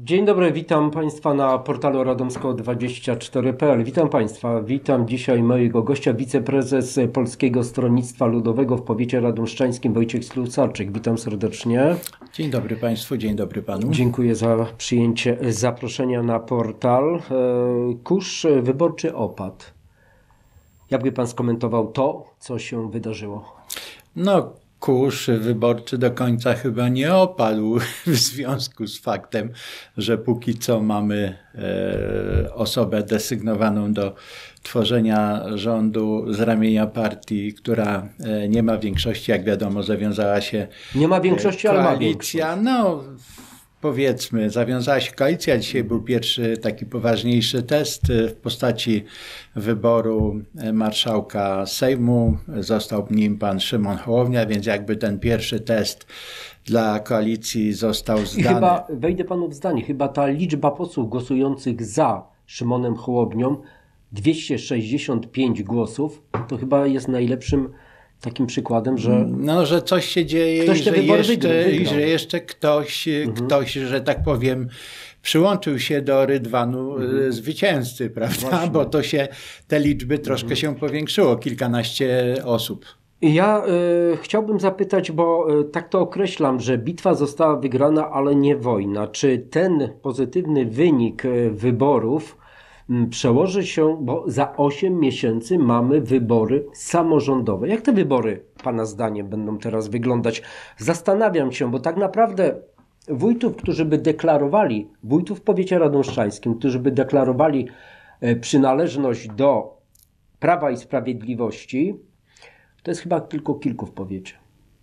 Dzień dobry, witam Państwa na portalu radomsko24.pl. Witam Państwa, witam dzisiaj mojego gościa, wiceprezes Polskiego Stronnictwa Ludowego w powiecie radomszczańskim Wojciech Slusarczyk. Witam serdecznie. Dzień dobry Państwu, dzień dobry Panu. Dziękuję za przyjęcie zaproszenia na portal. Kurz wyborczy opadł. Jakby Pan skomentował to, co się wydarzyło? Kurz wyborczy do końca chyba nie opadł w związku z faktem, że póki co mamy osobę desygnowaną do tworzenia rządu z ramienia partii, która nie ma większości, jak wiadomo, zawiązała się nie ma większości, koalicja. Ale ma większość. Powiedzmy, zawiązała się koalicja. Dzisiaj był pierwszy taki poważniejszy test w postaci wyboru marszałka Sejmu. Został nim pan Szymon Hołownia, więc jakby ten pierwszy test dla koalicji został zdany. I chyba, wejdę panu w zdanie, chyba ta liczba posłów głosujących za Szymonem Hołownią, 265 głosów, to chyba jest najlepszym takim przykładem, że że coś się dzieje ktoś i że jeszcze ktoś, że tak powiem, przyłączył się do rydwanu zwycięzcy, prawda? Właśnie. Bo te liczby troszkę się powiększyło, kilkanaście osób. Ja chciałbym zapytać, bo tak to określam, że bitwa została wygrana, ale nie wojna. Czy ten pozytywny wynik wyborów przełoży się, bo za 8 miesięcy mamy wybory samorządowe. Jak te wybory, Pana zdaniem, będą teraz wyglądać? Zastanawiam się, bo tak naprawdę wójtów, którzy by deklarowali, wójtów w powiecie radomszczańskim, którzy by deklarowali przynależność do Prawa i Sprawiedliwości, to jest chyba tylko kilku w powiecie.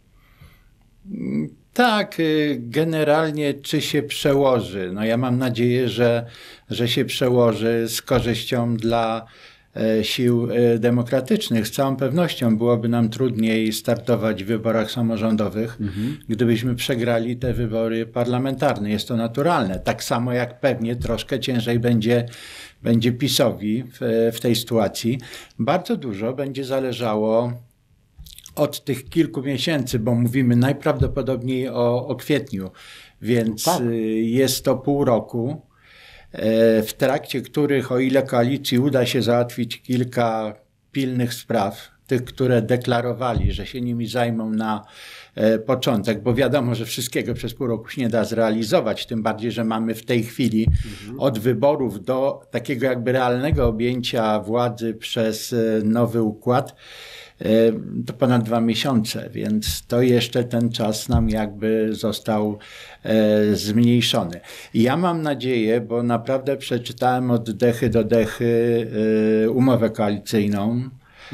Tak, generalnie czy się przełoży? Ja mam nadzieję, że się przełoży z korzyścią dla sił demokratycznych. Z całą pewnością byłoby nam trudniej startować w wyborach samorządowych, gdybyśmy przegrali te wybory parlamentarne. Jest to naturalne. Tak samo jak pewnie troszkę ciężej będzie PiS-owi w tej sytuacji. Bardzo dużo będzie zależało od tych kilku miesięcy, bo mówimy najprawdopodobniej o kwietniu, więc tak. Jest to pół roku, w trakcie których, o ile koalicji uda się załatwić kilka pilnych spraw, tych, które deklarowali, że się nimi zajmą na początek, bo wiadomo, że wszystkiego przez pół roku się nie da zrealizować, tym bardziej, że mamy w tej chwili od wyborów do takiego jakby realnego objęcia władzy przez nowy układ to ponad 2 miesiące, więc to jeszcze ten czas nam jakby został zmniejszony. I ja mam nadzieję, bo naprawdę przeczytałem od dechy do dechy umowę koalicyjną,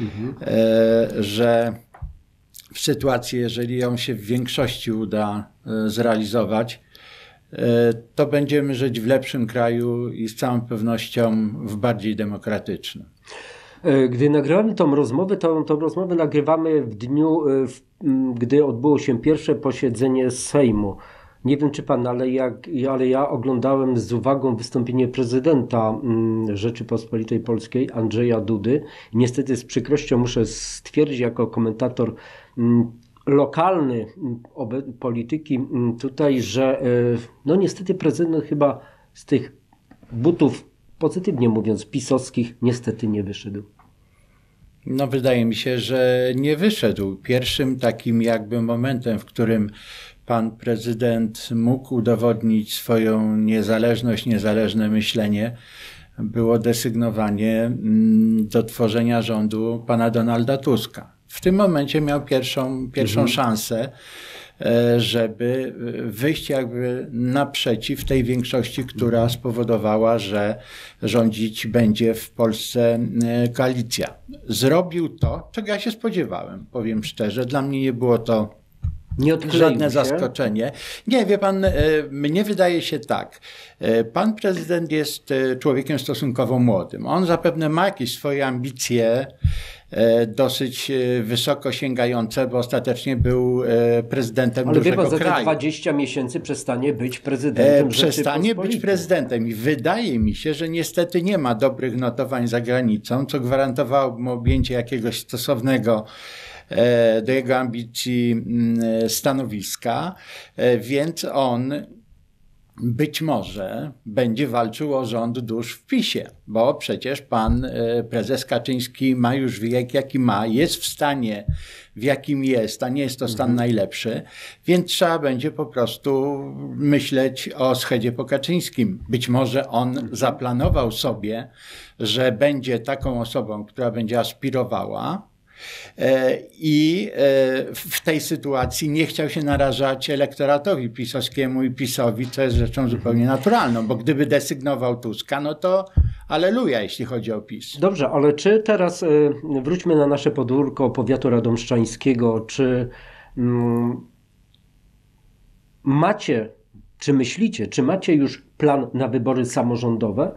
że w sytuacji, jeżeli ją się w większości uda zrealizować, to będziemy żyć w lepszym kraju i z całą pewnością w bardziej demokratycznym. Gdy nagrywamy tą rozmowę nagrywamy w dniu, gdy odbyło się pierwsze posiedzenie Sejmu. Nie wiem czy pan, ale ja oglądałem z uwagą wystąpienie prezydenta Rzeczypospolitej Polskiej Andrzeja Dudy. I niestety z przykrością muszę stwierdzić jako komentator lokalny polityki tutaj, że niestety prezydent chyba z tych butów, pozytywnie mówiąc, pisowskich, niestety nie wyszedł. Wydaje mi się, że nie wyszedł. Pierwszym takim jakby momentem, w którym pan prezydent mógł udowodnić swoją niezależność, niezależne myślenie, było desygnowanie do tworzenia rządu pana Donalda Tuska. W tym momencie miał pierwszą szansę, żeby wyjść jakby naprzeciw tej większości, która spowodowała, że rządzić będzie w Polsce koalicja. Zrobił to, czego ja się spodziewałem, powiem szczerze. Dla mnie nie było to żadne zaskoczenie. Nie, wie pan, mnie wydaje się tak. Pan prezydent jest człowiekiem stosunkowo młodym. On zapewne ma jakieś swoje ambicje, dosyć wysoko sięgające, bo ostatecznie był prezydentem dużego kraju. Ale wie pan, za te 20 miesięcy przestanie być prezydentem Przestanie być prezydentem i wydaje mi się, że niestety nie ma dobrych notowań za granicą, co gwarantowałoby mu objęcie jakiegoś stosownego do jego ambicji stanowiska, więc on być może będzie walczył o rząd dusz w PiS-ie, bo przecież pan prezes Kaczyński ma już wiek, jaki ma, jest w stanie, w jakim jest, a nie jest to stan najlepszy, więc trzeba będzie po prostu myśleć o schedzie po Kaczyńskim. Być może on zaplanował sobie, że będzie taką osobą, która będzie aspirowała, i w tej sytuacji nie chciał się narażać elektoratowi pisowskiemu i PiS-owi, co jest rzeczą zupełnie naturalną, bo gdyby desygnował Tuska, no to alleluja, jeśli chodzi o PiS. Dobrze, ale czy teraz wróćmy na nasze podwórko powiatu radomszczańskiego, czy macie, czy myślicie, czy macie już plan na wybory samorządowe?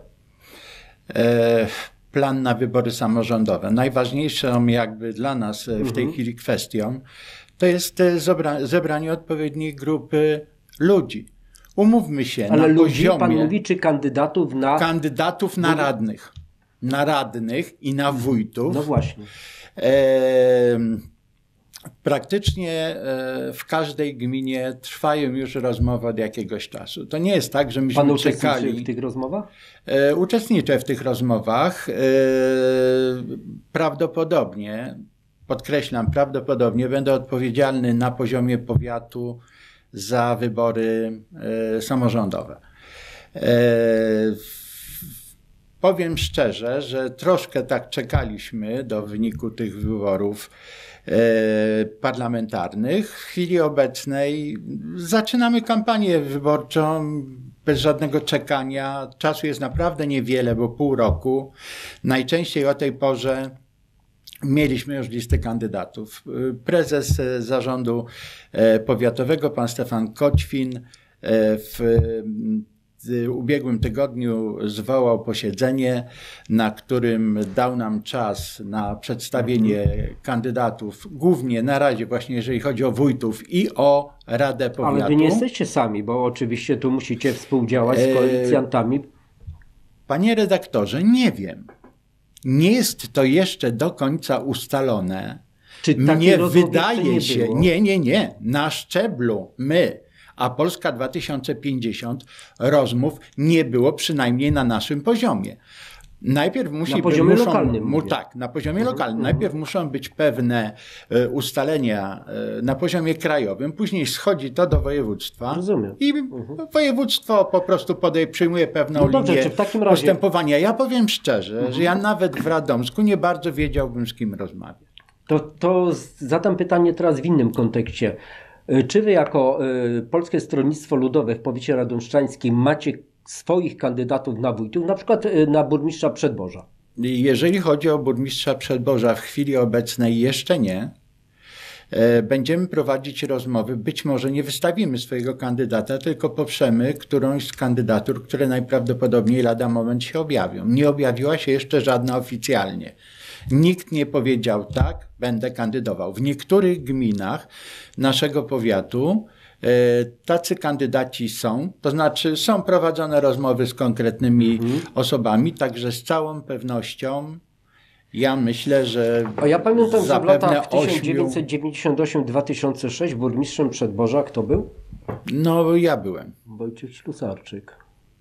Plan na wybory samorządowe. Najważniejszą jakby dla nas w tej chwili kwestią to jest zebranie odpowiedniej grupy ludzi. Umówmy się, ale na ludzi, poziomie pan mówi, czy kandydatów na... kandydatów na radnych. Na radnych i na wójtów. No właśnie. Praktycznie w każdej gminie trwają już rozmowy od jakiegoś czasu. To nie jest tak, że myśmy Pan czekali. uczestniczy w tych rozmowach? Uczestniczę w tych rozmowach. Prawdopodobnie, podkreślam, prawdopodobnie będę odpowiedzialny na poziomie powiatu za wybory samorządowe. Powiem szczerze, że troszkę tak czekaliśmy do wyniku tych wyborów parlamentarnych. W chwili obecnej zaczynamy kampanię wyborczą bez żadnego czekania. Czasu jest naprawdę niewiele, bo pół roku. Najczęściej o tej porze mieliśmy już listę kandydatów. Prezes zarządu powiatowego, pan Stefan Koćwin, w ubiegłym tygodniu zwołał posiedzenie, na którym dał nam czas na przedstawienie kandydatów, głównie na razie właśnie jeżeli chodzi o wójtów i o Radę Powiatu. Ale wy nie jesteście sami, bo oczywiście tu musicie współdziałać z koalicjantami. Panie redaktorze, nie wiem. Nie jest to jeszcze do końca ustalone. Czy Mnie wydaje nie się, było? nie, na szczeblu my, a Polska 2050 rozmów nie było przynajmniej na naszym poziomie. Najpierw Na poziomie lokalnym. Tak, na poziomie lokalnym. Najpierw muszą być pewne ustalenia na poziomie krajowym, później schodzi to do województwa. Rozumiem. I województstwo po prostu przyjmuje pewną dobrze, linię czy w takim razie... postępowania. Ja powiem szczerze, że ja nawet w Radomsku nie bardzo wiedziałbym, z kim rozmawiać. To zadam pytanie teraz w innym kontekście. Czy wy jako Polskie Stronnictwo Ludowe w powiecie radomszczańskim macie swoich kandydatów na wójtów, na przykład na burmistrza Przedborza? Jeżeli chodzi o burmistrza Przedborza, w chwili obecnej jeszcze nie. Będziemy prowadzić rozmowy. Być może nie wystawimy swojego kandydata, tylko poprzemy którąś z kandydatur, które najprawdopodobniej lada moment się objawią. Nie objawiła się jeszcze żadna oficjalnie. Nikt nie powiedział tak, będę kandydował. W niektórych gminach naszego powiatu tacy kandydaci są, to znaczy są prowadzone rozmowy z konkretnymi osobami, także z całą pewnością ja myślę, że ja pamiętam, że w latach 8... 1998-2006 burmistrzem Przedborza kto był? No ja byłem. Wojciech Ślusarczyk.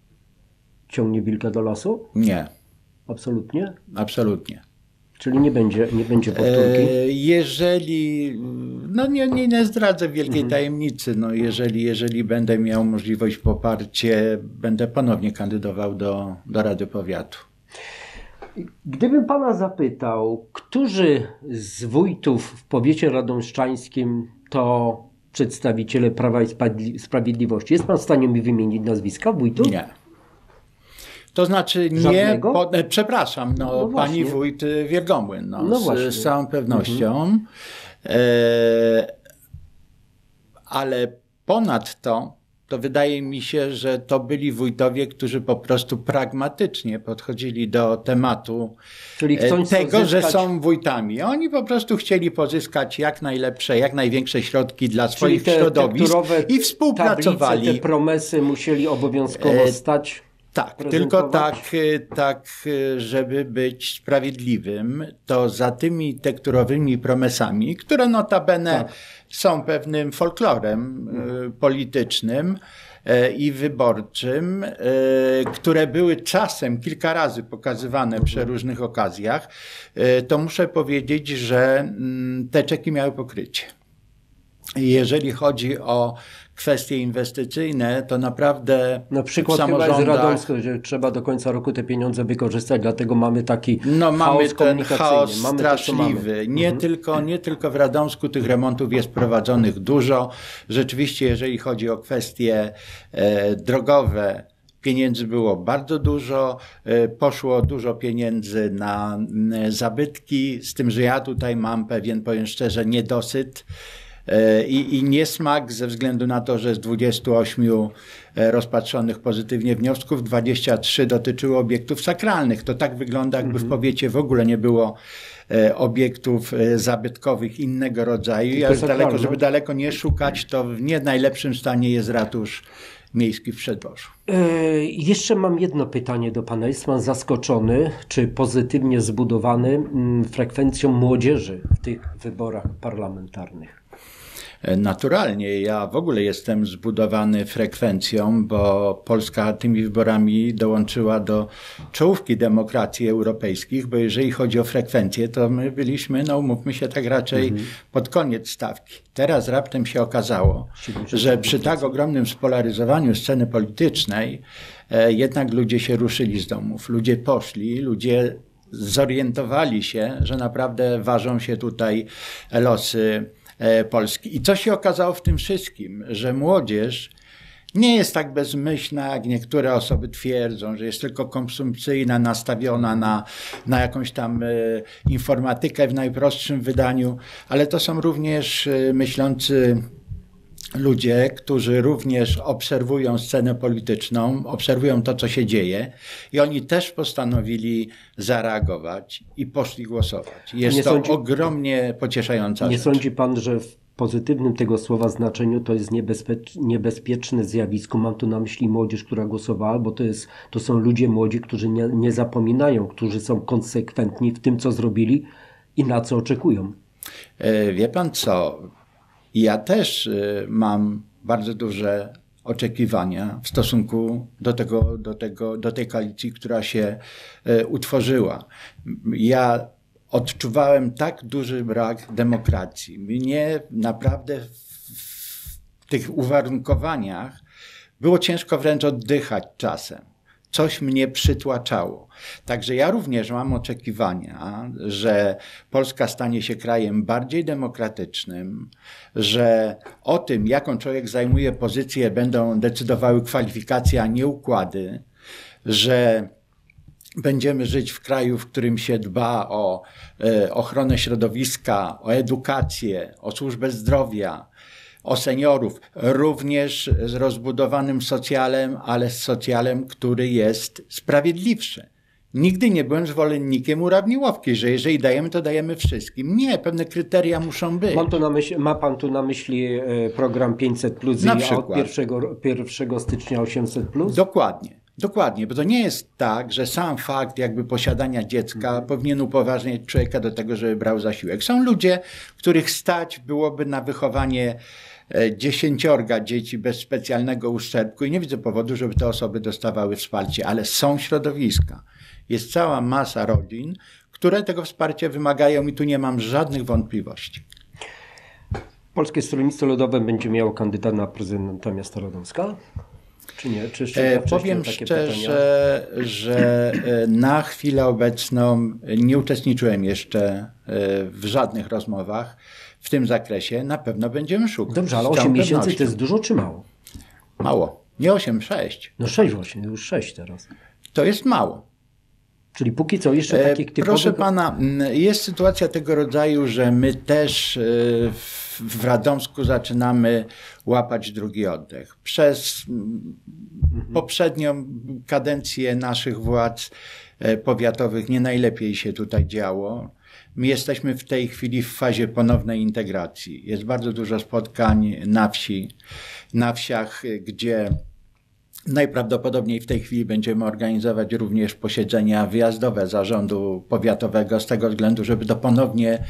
Ciągnie wilka do lasu? Nie. Absolutnie? Absolutnie. Czyli nie będzie powtórki? Jeżeli, no nie zdradzę wielkiej tajemnicy, no jeżeli będę miał możliwość poparcie, będę ponownie kandydował do Rady Powiatu. Gdybym pana zapytał, którzy z wójtów w powiecie radomszczańskim to przedstawiciele Prawa i Sprawiedliwości, jest pan w stanie mi wymienić nazwiska wójtów? Nie. To znaczy nie, przepraszam, no pani wójt Wiergomłyn, z całą pewnością, ale ponadto to wydaje mi się, że to byli wójtowie, którzy po prostu pragmatycznie podchodzili do tematu tego, że są wójtami. Oni po prostu chcieli pozyskać jak najlepsze, jak największe środki dla swoich środowisk i współpracowali. Te promesy musieli obowiązkowo stać. Tak, tylko tak, żeby być sprawiedliwym, to za tymi tekturowymi promesami, które notabene są pewnym folklorem politycznym, i wyborczym, które były czasem kilka razy pokazywane przy różnych okazjach, to muszę powiedzieć, że te czeki miały pokrycie. Jeżeli chodzi o kwestie inwestycyjne, to naprawdę na przykład chyba jest Radomsko, że trzeba do końca roku te pieniądze wykorzystać, dlatego mamy taki mamy chaos ten chaos mamy straszliwy. Nie tylko w Radomsku tych remontów jest prowadzonych dużo. Rzeczywiście, jeżeli chodzi o kwestie drogowe, pieniędzy było bardzo dużo, poszło dużo pieniędzy na zabytki, z tym, że ja tutaj mam pewien, powiem szczerze, niedosyt i niesmak ze względu na to, że z 28 rozpatrzonych pozytywnie wniosków 23 dotyczyły obiektów sakralnych. To tak wygląda, jakby w powiecie w ogóle nie było obiektów zabytkowych innego rodzaju. Ja już daleko, żeby daleko nie szukać, to w nie najlepszym stanie jest ratusz miejski w Przedworzu. Jeszcze mam jedno pytanie do pana. Jest pan zaskoczony, czy pozytywnie zbudowany frekwencją młodzieży w tych wyborach parlamentarnych? Naturalnie. Ja w ogóle jestem zbudowany frekwencją, bo Polska tymi wyborami dołączyła do czołówki demokracji europejskich, bo jeżeli chodzi o frekwencję, to my byliśmy, no umówmy się, tak raczej pod koniec stawki. Teraz raptem się okazało, że przy tak ogromnym spolaryzowaniu sceny politycznej jednak ludzie się ruszyli z domów. Ludzie poszli, ludzie zorientowali się, że naprawdę ważą się tutaj losy Polski. I co się okazało w tym wszystkim? Że młodzież nie jest tak bezmyślna, jak niektóre osoby twierdzą, że jest tylko konsumpcyjna, nastawiona na jakąś tam informatykę w najprostszym wydaniu, ale to są również myślący ludzie, którzy również obserwują scenę polityczną, obserwują to, co się dzieje i oni też postanowili zareagować i poszli głosować. Jest to ogromnie pocieszająca rzecz. Nie sądzi pan, że w pozytywnym tego słowa znaczeniu to jest niebezpieczne zjawisko? Mam tu na myśli młodzież, która głosowała, bo to są ludzie młodzi, którzy nie zapominają, którzy są konsekwentni w tym, co zrobili i na co oczekują. Wie pan co? Ja też mam bardzo duże oczekiwania w stosunku do tej koalicji, która się utworzyła. Ja odczuwałem tak duży brak demokracji. Mnie naprawdę w tych uwarunkowaniach było ciężko wręcz oddychać czasem. Coś mnie przytłaczało. Także ja również mam oczekiwania, że Polska stanie się krajem bardziej demokratycznym, że o tym, jaką człowiek zajmuje pozycję, będą decydowały kwalifikacje, a nie układy, że będziemy żyć w kraju, w którym się dba o ochronę środowiska, o edukację, o służbę zdrowia, o seniorów, również z rozbudowanym socjalem, ale z socjalem, który jest sprawiedliwszy. Nigdy nie byłem zwolennikiem urawniłowki, że jeżeli dajemy, to dajemy wszystkim. Nie, pewne kryteria muszą być. Ma pan tu na myśli program 500+, na przykład. Od 1 stycznia 800+? Dokładnie, bo to nie jest tak, że sam fakt jakby posiadania dziecka powinien upoważniać człowieka do tego, żeby brał zasiłek. Są ludzie, których stać byłoby na wychowanie 10 dzieci bez specjalnego uszczerbku i nie widzę powodu, żeby te osoby dostawały wsparcie, ale są środowiska. Jest cała masa rodzin, które tego wsparcia wymagają i tu nie mam żadnych wątpliwości. Polskie Stronnictwo Ludowe będzie miało kandydata na prezydenta miasta Radomska? Czy nie? Czy powiem szczerze, że na chwilę obecną nie uczestniczyłem jeszcze w żadnych rozmowach w tym zakresie. Na pewno będziemy szukać. Dobrze, ale 8 miesięcy to jest dużo czy mało? Mało. Nie 8, 6. No 6 właśnie, już 6 teraz. To jest mało. Czyli póki co jeszcze takich typowych... Proszę pana, jest sytuacja tego rodzaju, że my też w Radomsku zaczynamy łapać drugi oddech. Przez poprzednią kadencję naszych władz powiatowych nie najlepiej się tutaj działo. My jesteśmy w tej chwili w fazie ponownej integracji. Jest bardzo dużo spotkań na wsiach, gdzie najprawdopodobniej w tej chwili będziemy organizować również posiedzenia wyjazdowe zarządu powiatowego z tego względu, żeby to ponownie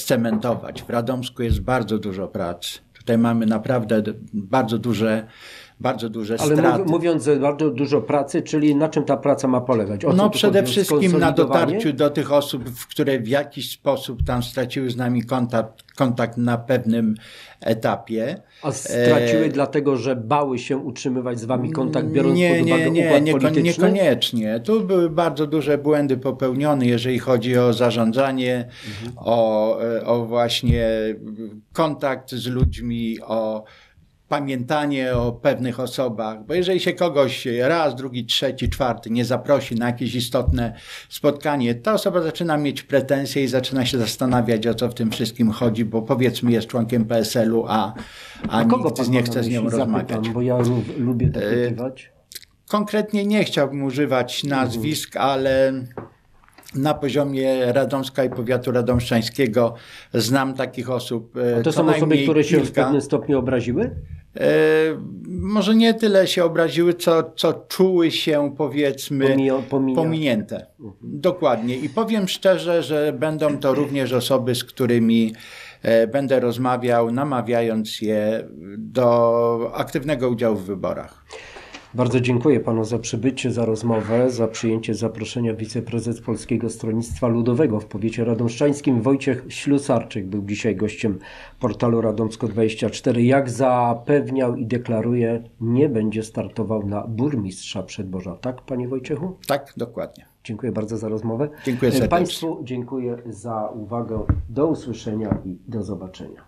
scementować. W Radomsku jest bardzo dużo pracy. Tutaj mamy naprawdę bardzo duże bardzo duże Ale straty. mówiąc, że bardzo dużo pracy, czyli na czym ta praca ma polegać? O co No tu przede chodzi? wszystkim na Skonsolidowanie? dotarciu do tych osób, które w jakiś sposób tam straciły z nami kontakt na pewnym etapie. A straciły dlatego, że bały się utrzymywać z wami kontakt, biorąc pod uwagę układ polityczny? Niekoniecznie. Tu były bardzo duże błędy popełnione, jeżeli chodzi o zarządzanie, o właśnie kontakt z ludźmi, o pamiętanie o pewnych osobach, bo jeżeli się kogoś raz, drugi, trzeci, czwarty nie zaprosi na jakieś istotne spotkanie, ta osoba zaczyna mieć pretensje i zaczyna się zastanawiać, o co w tym wszystkim chodzi, bo powiedzmy jest członkiem PSL-u, a nikt nie chce z nią rozmawiać. Zapytam, bo ja lubię dopytywać. Konkretnie nie chciałbym używać nazwisk, ale na poziomie Radomska i powiatu radomszczańskiego znam takich osób. A to są osoby, które się w pewnym stopniu obraziły? Może nie tyle się obraziły, co czuły się, powiedzmy, pominięte. Dokładnie. I powiem szczerze, że będą to również osoby, z którymi będę rozmawiał, namawiając je do aktywnego udziału w wyborach. Bardzo dziękuję panu za przybycie, za rozmowę, za przyjęcie zaproszenia. Wiceprezes Polskiego Stronnictwa Ludowego w powiecie radomszczańskim Wojciech Ślusarczyk był dzisiaj gościem portalu Radomsko24. Jak zapewniał i deklaruje, nie będzie startował na burmistrza Przedborza. Tak, panie Wojciechu? Tak, dokładnie. Dziękuję bardzo za rozmowę. Dziękuję serdecznie. Państwu dziękuję za uwagę. Do usłyszenia i do zobaczenia.